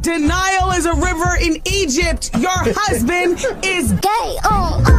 The Nile is a river in Egypt. Your husband is gay.